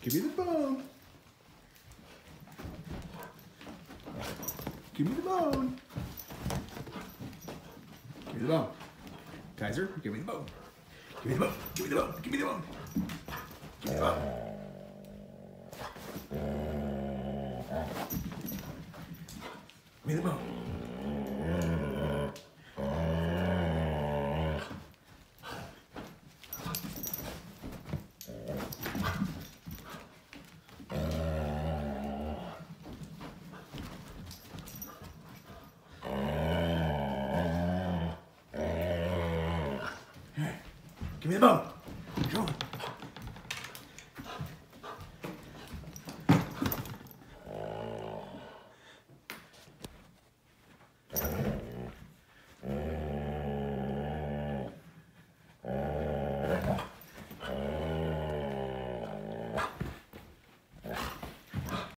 Give me the bone. Give me the bone. Give me the bone. Kaiser, give me the bone. Give me the bone. Give me the bone. Give me the bone. Give me the bone. Give me the bone. Give me the bone.